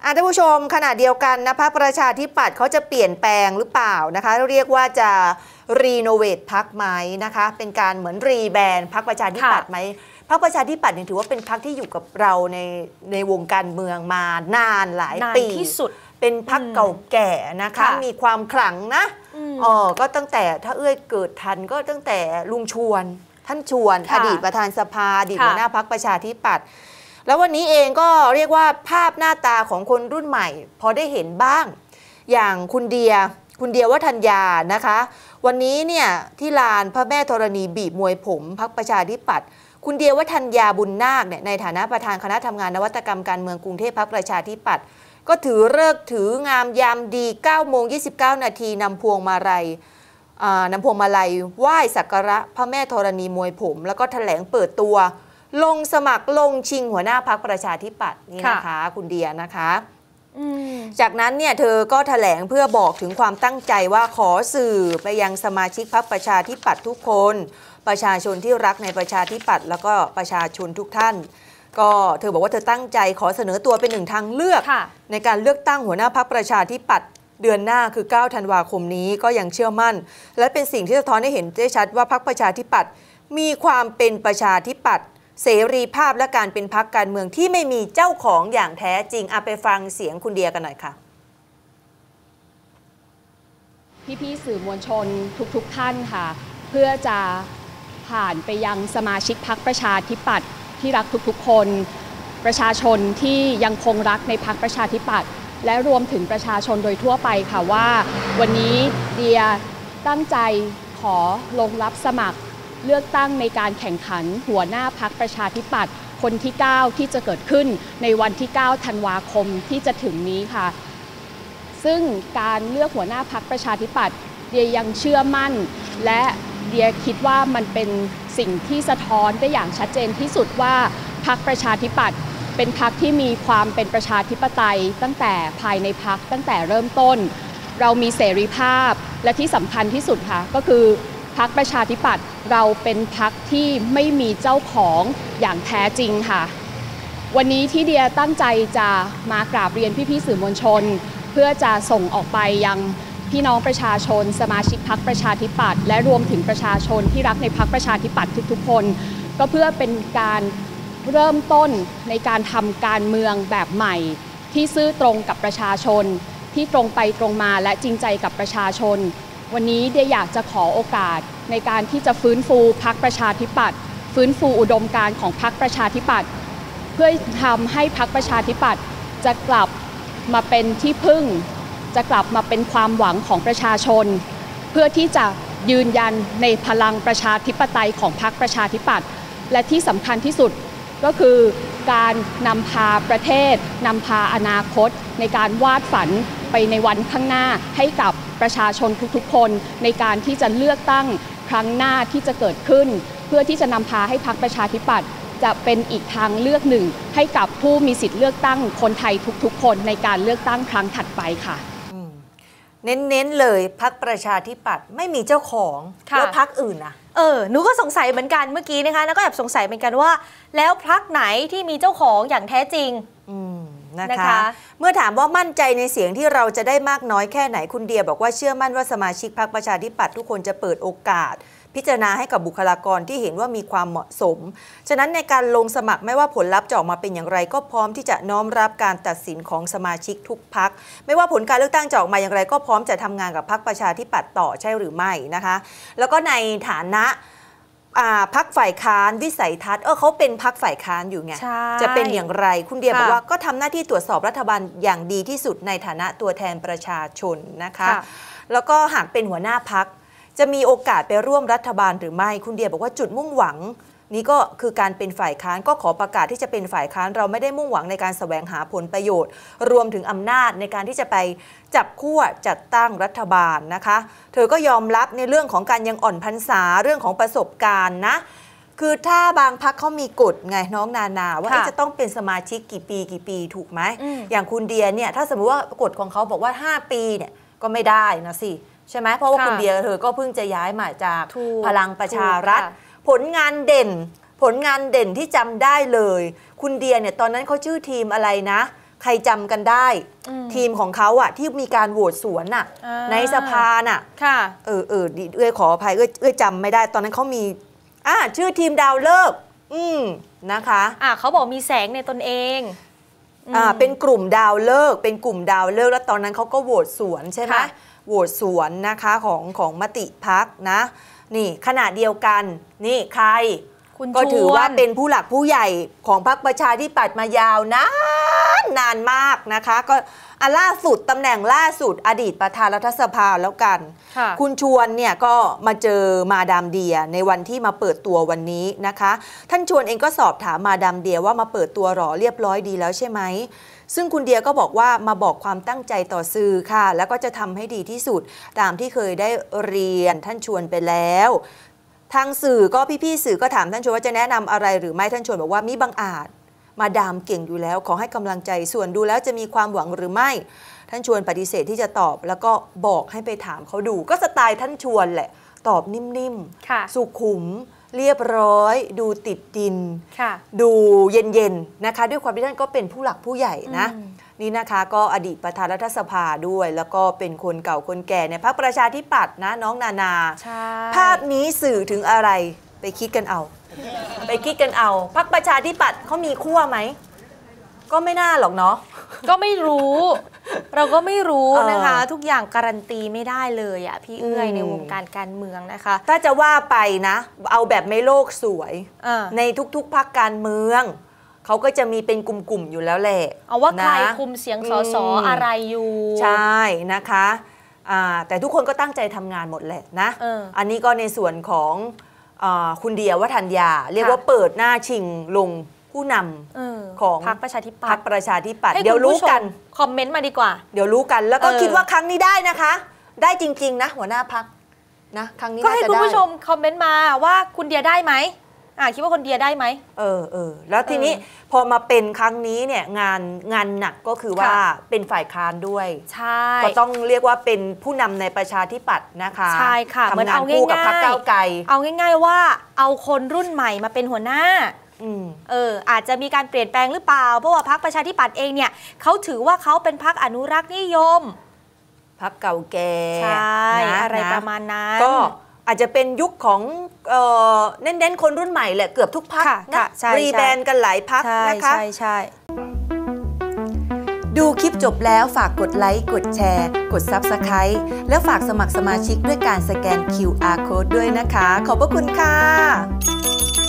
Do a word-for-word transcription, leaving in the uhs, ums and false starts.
ท่านผู้ชมขณะเดียวกันนะพรรคประชาธิปัตย์เขาจะเปลี่ยนแปลงหรือเปล่านะคะเรียกว่าจะรีโนเวทพรรคไหมนะคะเป็นการเหมือนรีแบรนด์พรรคประชาธิปัตย์ไหมพรรคประชาธิปัตย์เนี่ยถือว่าเป็นพรรคที่อยู่กับเราในในวงการเมืองมานานหลายปีที่สุดเป็นพรรคเก่าแก่นะคะมีความขลังนะอ๋อก็ตั้งแต่ถ้าเอื้อยเกิดทันก็ตั้งแต่ลุงชวนท่านชวนอดีตประธานสภาอดีตหัวหน้าพรรคประชาธิปัตย์แล้ววันนี้เองก็เรียกว่าภาพหน้าตาของคนรุ่นใหม่พอได้เห็นบ้างอย่างคุณเดียคุณเดียวัฒนยานะคะวันนี้เนี่ยที่ลานพระแม่ธรณีบีบมวยผมพรรคประชาธิปัตย์คุณเดียวัฒนยาบุญนาคเนี่ยในฐานะประธานคณะทำงานนวัตกรรมการเมืองกรุงเทพพรรคประชาธิปัตย์ก็ถือฤกษ์ถืองามยามดีเก้าโมงยี่สิบเก้านาทีนำพวงมาลัยนำพวงมาลัยไหว้สักการะพระแม่ธรณีมวยผมแล้วก็แถลงเปิดตัวลงสมัครลงชิงหัวหน้าพรรคประชาธิปัตย์นี่นะคะคุณเดียนะคะจากนั้นเนี่ยเธอก็แถลงเพื่อบอกถึงความตั้งใจว่าขอสื่อไปยังสมาชิกพรรคประชาธิปัตย์ทุกคนประชาชนที่รักในประชาธิปัตย์แล้วก็ประชาชนทุกท่านก็เธอบอกว่าเธอตั้งใจขอเสนอตัวเป็นหนึ่งทางเลือกในการเลือกตั้งหัวหน้าพรรคประชาธิปัตย์เดือนหน้าคือเก้าธันวาคมนี้ก็ยังเชื่อมั่นและเป็นสิ่งที่สะท้อนให้เห็นได้ชัดว่าพรรคประชาธิปัตย์มีความเป็นประชาธิปัตย์เสรีภาพและการเป็นพรรคการเมืองที่ไม่มีเจ้าของอย่างแท้จริงเอาไปฟังเสียงคุณเดียกันหน่อยค่ะพี่ๆสื่อมวลชนทุกๆท่านค่ะเพื่อจะผ่านไปยังสมาชิกพรรคประชาธิปัตย์ที่รักทุกๆคนประชาชนที่ยังคงรักในพรรคประชาธิปัตย์และรวมถึงประชาชนโดยทั่วไปค่ะว่าวันนี้เดียตั้งใจขอลงรับสมัครเลือกตั้งในการแข่งขันหัวหน้าพรรคประชาธิปัตย์คนที่เก้าที่จะเกิดขึ้นในวันที่เก้าธันวาคมที่จะถึงนี้ค่ะซึ่งการเลือกหัวหน้าพรรคประชาธิปัตย์เดียยังเชื่อมั่นและเดียคิดว่ามันเป็นสิ่งที่สะท้อนได้อย่างชัดเจนที่สุดว่าพรรคประชาธิปัตย์เป็นพรรคที่มีความเป็นประชาธิปไตยตั้งแต่ภายในพรรคตั้งแต่เริ่มต้นเรามีเสรีภาพและที่สำคัญที่สุดค่ะก็คือพรรคประชาธิปัตย์เราเป็นพรรคที่ไม่มีเจ้าของอย่างแท้จริงค่ะวันนี้ที่เดียตั้งใจจะมากราบเรียนพี่ๆสื่อมวลชนเพื่อจะส่งออกไปยังพี่น้องประชาชนสมาชิกพรรคประชาธิปัตย์และรวมถึงประชาชนที่รักในพรรคประชาธิปัตย์ทุกๆคนก็เพื่อเป็นการเริ่มต้นในการทำการเมืองแบบใหม่ที่ซื่อตรงกับประชาชนที่ตรงไปตรงมาและจริงใจกับประชาชนวันนี้เดียอยากจะขอโอกาสในการที่จะฟื้นฟูพรรคประชาธิปัตย์ฟื้นฟูอุดมการณ์ของพรรคประชาธิปัตย์เพื่อทำให้พรรคประชาธิปัตย์จะกลับมาเป็นที่พึ่งจะกลับมาเป็นความหวังของประชาชนเพื่อที่จะยืนยันในพลังประชาธิปไตยของพรรคประชาธิปัตย์และที่สำคัญที่สุดก็คือการนำพาประเทศนำพาอนาคตในการวาดฝันไปในวันข้างหน้าให้กับประชาชนทุกๆคนในการที่จะเลือกตั้งครั้งหน้าที่จะเกิดขึ้นเพื่อที่จะนำพาให้พรรคประชาธิปัตย์จะเป็นอีกทางเลือกหนึ่งให้กับผู้มีสิทธิ์เลือกตั้งคนไทยทุกๆคนในการเลือกตั้งครั้งถัดไปค่ะเน้นๆเลยพรรคประชาธิปัตย์ไม่มีเจ้าของแล้วพรรคอื่นนะเออหนูก็สงสัยเหมือนกันเมื่อกี้นะคะแล้วก็แอบสงสัยเหมือนกันว่าแล้วพรรคไหนที่มีเจ้าของอย่างแท้จริงนะคะเมื่อถามว่ามั่นใจในเสียงที่เราจะได้มากน้อยแค่ไหนคุณเดียบอกว่าเชื่อมั่นว่าสมาชิกพรรคประชาธิปัตย์ทุกคนจะเปิดโอกาสพิจารณาให้กับบุคลากรที่เห็นว่ามีความเหมาะสมฉะนั้นในการลงสมัครไม่ว่าผลลัพธ์จะออกมาเป็นอย่างไรก็พร้อมที่จะน้อมรับการตัดสินของสมาชิกทุกพรรคไม่ว่าผลการเลือกตั้งจะออกมาอย่างไรก็พร้อมจะทำงานกับพรรคประชาธิปัตย์ต่อใช่หรือไม่นะคะแล้วก็ในฐานะพรรคฝ่ายค้านวิสัยทัศน์เออเขาเป็นพรรคฝ่ายค้านอยู่ไงจะเป็นอย่างไรคุณเดียบอกว่าก็ทำหน้าที่ตรวจสอบรัฐบาลอย่างดีที่สุดในฐานะตัวแทนประชาชนนะคะแล้วก็หากเป็นหัวหน้าพรรคจะมีโอกาสไปร่วมรัฐบาลหรือไม่คุณเดียบอกว่าจุดมุ่งหวังนี้ก็คือการเป็นฝ่ายค้านก็ขอประกาศที่จะเป็นฝ่ายค้านเราไม่ได้มุ่งหวังในการแสวงหาผลประโยชน์รวมถึงอำนาจในการที่จะไปจับขั้วจัดตั้งรัฐบาลนะคะเธอก็ยอมรับในเรื่องของการยังอ่อนพรรษาเรื่องของประสบการณ์นะคือถ้าบางพรรคเขามีกฎไงน้องนานาว่าจะต้องเป็นสมาชิกกี่ปีกี่ปีถูกไหมอย่างคุณเดียเนี่ยถ้าสมมติว่ากฎของเขาบอกว่าห้าปีเนี่ยก็ไม่ได้นะสิใช่ไหมเพราะว่าคุณเดียเธอก็เพิ่งจะย้ายมาจากพลังประชารัฐผลงานเด่นผลงานเด่นที่จำได้เลยคุณเดียเนี่ยตอนนั้นเขาชื่อทีมอะไรนะใครจำกันได้ทีมของเขาอะที่มีการโหวตสวนอะในสภาน่ะค่ะเออเออเอ้ยขออภัยเอ้ยเอ้ยจำไม่ได้ตอนนั้นเขามีอ่าชื่อทีมดาวฤกษ์อืมนะคะอ่าเขาบอกมีแสงในตนเองอ่าเป็นกลุ่มดาวฤกษ์เป็นกลุ่มดาวฤกษ์แล้วตอนนั้นเขาก็โหวตสวนใช่ไหมโหวตสวนนะคะของของมติพรรคนะนี่ขณะเดียวกันนี่ใครก็ถือว่าเป็นผู้หลักผู้ใหญ่ของพรรคประชาธิปัตย์มายาวนานนานมากนะคะก็อันล่าสุดตำแหน่งล่าสุดอดีตประธานรัฐสภาแล้วกันคุณชวนเนี่ยก็มาเจอมาดามเดียในวันที่มาเปิดตัววันนี้นะคะท่านชวนเองก็สอบถามมาดามเดียว่ามาเปิดตัวหรอเรียบร้อยดีแล้วใช่ไหมซึ่งคุณเดียก็บอกว่ามาบอกความตั้งใจต่อสื่อค่ะแล้วก็จะทำให้ดีที่สุดตามที่เคยได้เรียนท่านชวนไปแล้วทางสื่อก็พี่ๆสื่อก็ถามท่านชวนว่าจะแนะนำอะไรหรือไม่ท่านชวนบอกว่ามิบังอาจมาดามเก่งอยู่แล้วขอให้กำลังใจส่วนดูแล้วจะมีความหวังหรือไม่ท่านชวนปฏิเสธที่จะตอบแล้วก็บอกให้ไปถามเขาดูก็สไตล์ท่านชวนแหละตอบนิ่มๆสุขุมเรียบร้อยดูติดดินดูเย็นๆนะคะด้วยความที่ท่านก็เป็นผู้หลักผู้ใหญ่นะนี่นะคะก็อดีตประธานรัฐสภาด้วยแล้วก็เป็นคนเก่าคนแก่ในพรรคประชาธิปัตย์นะน้องนานาภาพนี้สื่อถึงอะไรไปคิดกันเอาไปคิดกันเอาพรรคประชาธิปัตย์เขามีขั้วไหมก็ไม่น่าหรอกเนาะก็ไม่รู้เราก็ไม่รู้นะคะทุกอย่างการันตีไม่ได้เลยอ่ะพี่เอื้อยในวงการการเมืองนะคะถ้าจะว่าไปนะเอาแบบไม่โลกสวยในทุกๆพรรคการเมืองเขาก็จะมีเป็นกลุ่มๆอยู่แล้วแหละเอาว่าใครคุมเสียงสสอะไรอยู่ใช่นะคะแต่ทุกคนก็ตั้งใจทำงานหมดแหละนะ อ, อันนี้ก็ในส่วนของคุณเดียวัฒนยาเรียกว่าเปิดหน้าชิงลงผู้นำของพรรคประชาธิปัตย์พรรคประชาธิปัตย์เดี๋ยวรู้กันคอมเมนต์มาดีกว่าเดี๋ยวรู้กันแล้วก็คิดว่าครั้งนี้ได้นะคะได้จริงๆนะหัวหน้าพรรคนะครั้งนี้ก็ให้คุณผู้ชมคอมเมนต์มาว่าคุณเดียได้ไหมอ่าคิดว่าคนเดียได้ไหมเออเออแล้วทีนี้พอมาเป็นครั้งนี้เนี่ยงานงานหนักก็คือว่าเป็นฝ่ายค้านด้วยใช่ก็ต้องเรียกว่าเป็นผู้นำในประชาธิปัตย์นะคะใช่ค่ะทำงานคู่กับพรรคก้าวไกลเอาง่ายๆว่าเอาคนรุ่นใหม่มาเป็นหัวหน้าเอออาจจะมีการเปลี่ยนแปลงหรือเปล่าเพราะว่าพรรคประชาธิปัตย์เองเนี่ยเขาถือว่าเขาเป็นพรรคอนุรักษ์นิยมพรรคเก่าแก่ใช่อะไรประมาณนั้นก็อาจจะเป็นยุคของเน้นๆคนรุ่นใหม่แหละเกือบทุกพรรคนะรีแบรนด์กันหลายพรรคนะคะใช่ใช่ดูคลิปจบแล้วฝากกดไลค์กดแชร์กด ซับสไครบ์ และฝากสมัครสมาชิกด้วยการสแกน คิว อาร์ Code ด้วยนะคะขอบพระคุณค่ะ